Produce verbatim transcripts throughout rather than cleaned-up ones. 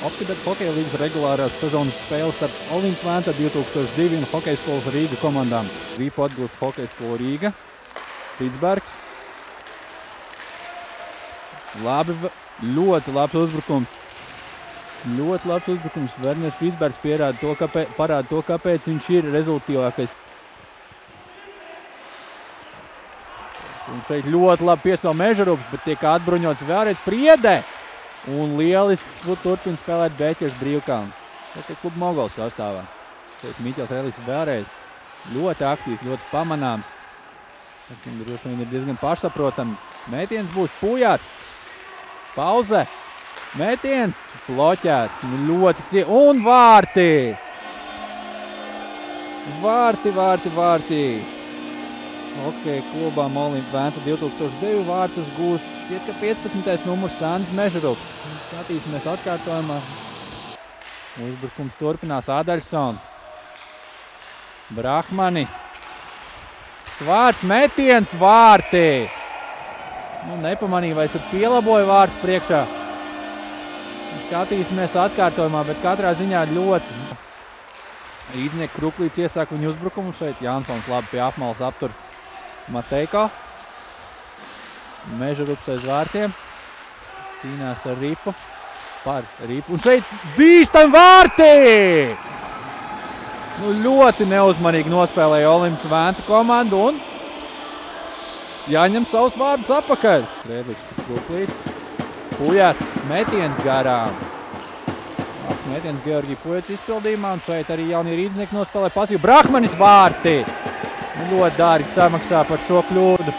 Optibet hokeja līgas regulārās sezonas spēles starp Olimps Venta divi tūkstoši divi un Hokeja skolas Rīga komandām. Rīpu atgūst Hokeja skola Rīga. Frīdsbergs. Labi, ļoti labs uzbrukums. Ļoti labs uzbrukums. Werners Frīdsbergs pierāda to, kāpēc, parāda to, kāpēc viņš ir rezultīvākais. Un šeit ļoti labi piespēl Mežarups, bet tiek atbruņots vēlreiz Priede. Un lielisks turpina spēlēt Beķers Brīvkalns. Hokeja kluba Mogols sastāvā. Šeit Miķels Redliks vēlreiz ļoti aktīvs, ļoti pamanāms. Tas droši vien ir diezgan pašsaprotami. Mētiens būs Pujats. Pauze. Mētiens. Bloķēts. Ļoti cie... Un vārti! Vārti, vārti, vārti. Hokeja klubām Olimps Venta divi tūkstoši divi vārtus gūst. Šķiet, ka piecpadsmitais numurs Sandis Mežarups. Skatīsimies atkārtojumā. Uzbrukums turpinās Adaļsons. Brahmanis. Svārds, metiens, vārti. Nu, nepamanīju, vai tur pielaboja vārtu priekšā. Skatīsimies atkārtojumā, bet katrā ziņā ļoti. Rīdznieki Kruklīts iesāk viņu uzbrukumu. Šeit Jansons labi pie apmalas aptur Mateiko. Mežarups aiz vārtiem. Cīnās ar Ripu. Par Ripu. Un šeit bīstam vārti! Nu, ļoti neuzmanīgi nospēlēja Olimps Venta komandu un jāņem savus vārdus apakaļ. Redliks par Kruklītu. Pujats. Metiens garām. Labs metiens Georgija Pujats izpildījumā. Un šeit arī jaunie rīdznieki nospēlē pasīvu. Brahmanis vārti! Nu, ļoti dārgi samaksā par šo kļūdu.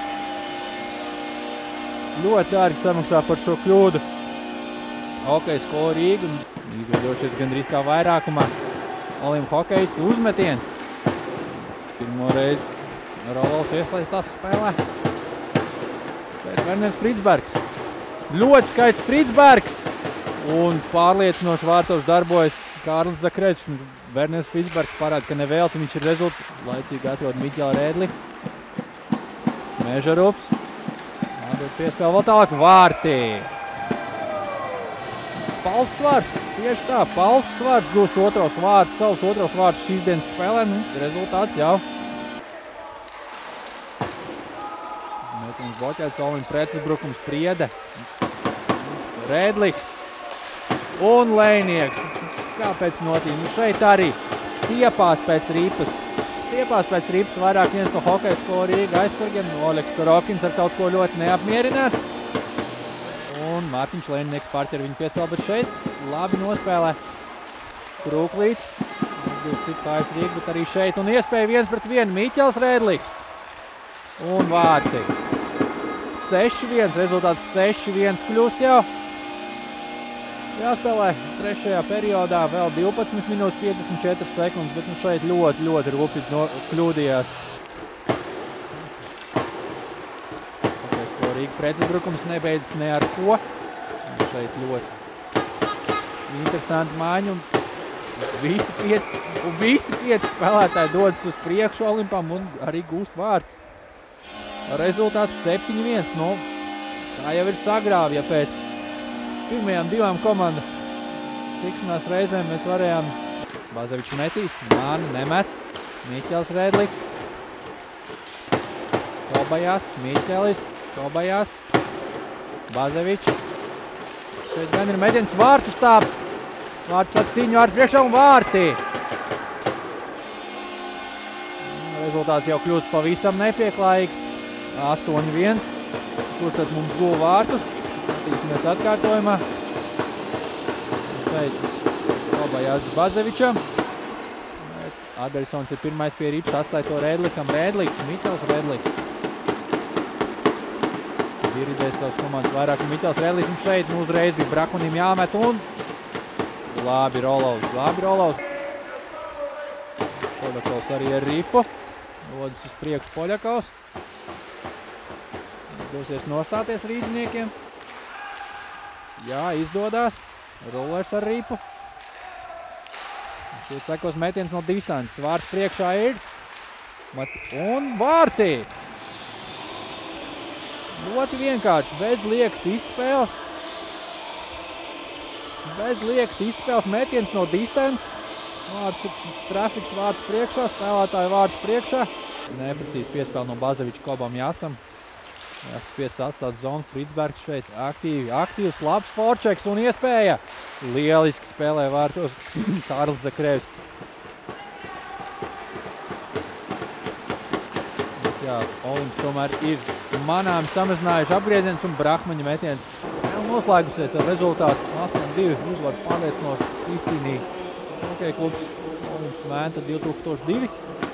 Ļoti dārgi samaksā par šo kļūdu. Hokeja skola Rīga. Izveidošies gandrīz kā vairākumā. Olimpa hokeisti uzmetiens. Pirmo reizi Rolovs iesaistās spēlē. Šeit Werners Frīdsbergs. Ļoti skaists Frīdsbergs. Un pārliecinoši vārtos darbojas Kārlis Zakrevs. Werners Frīdsbergs parāda, ka nevēlti viņš ir rezultāts. Laicīgi atrod Miķela Rēdli. Mežarups. Atdod piespēli vēl tālāk. Vārti. Pauls Svārs. Tieši tā. Pauls Svārs gūst otros vārdus. Savus otros vārdus šīs dienas spēlē. Nu, rezultāts jau. Mētiens bloķēts. Olimpa pretuzbrukums Priede. Rēdliks. Un Lejnieks. Kāpēc notīm? Nu, šeit arī stiepās pēc Ripas. Stiepās pēc Ripas vairāk viens no Hokeja skola Rīga aizsargiem. Oļegs Sorokins ar kaut ko ļoti neapmierināts. Un Mārtiņš Lejnieks pārķer viņu piespēli, bet šeit labi nospēlē Kruklīts. Kājas Rīga, bet arī šeit. Un iespēja viens pret vienu Miķels Redliks. Un vārti. seši viens. Rezultāts seši viens kļūst jau. Jāspēlē trešajā periodā vēl divpadsmit minūtes piecdesmit četras sekundes, bet nu šeit ļoti, ļoti rūpīgi no, kļūdījās. Rīga pretuzbrukums nebeidzas ne ar ko. Un šeit ļoti interesanti māņi un visi pieci, un visi pieci spēlētāji dodas uz priekšu Olimpam un arī gūst vārds. Rezultāts septiņi viens. Nu, tā jau ir sagrāvi, ja pēc pirmajām divām komandu tikšanās reizēm mēs varējām. Bazevičs metīs, Māni nemet, Miķels Redliks. Kobajās, Miķelis, Kobajās, Bazevičs. Šeit gan ir metiens vārtu stāps. Vārts ar cīņu vārtu priekšā un vārti. Rezultāts jau kļūst pavisam nepieklājīgs. astoņi viens. Kurš tad mums guva vārtus? Skatīsimies atkārtojumā. Šeit Kobajās Bazevičam. Adaļsons ir pirmais pie Ripas, atstāja to Rēdlikam. Rēdliks, Miķels Rēdliks. Dirigēs savas komandas vairāk un Miķels Rēdliks. Un šeit nu uzreiz bija Brahmanim jāmet un labi Rolovs, labi Rolovs. Poļakovs arī ar Ripu. Dodas uz priekšu Poļakovs. Dosies nostāties rīdzniekiem. Jā, izdodās. Rollers ar Ripu. Šeit sekos metiens no distances. Vārts priekšā ir. Un vārti! Ļoti vienkārši, bez liekas izspēles. bez liekas izspēles metiens no distances. Vārtu, trafiks vārtu priekšā, spēlētāju vārtu priekšā. Neprecīzi piespēle no Bazeviča Kobam Jāsam. Jāspiests atstāt zonu Fritzbergs šeit. Aktīvi, aktīvs, labs forčeks un iespēja. Lieliski spēlē vārtos Kārlis Zakrēvskis. Jā, Olimps tomēr ir manām samazinājuši apgrieziens un Brahmaņa metiens. Spēle noslēgusies ar rezultātu astoņi divi uzvaru pārliecinoši izcīnīja Hokeja klubs Olimps Vēnta divi tūkstoši divi.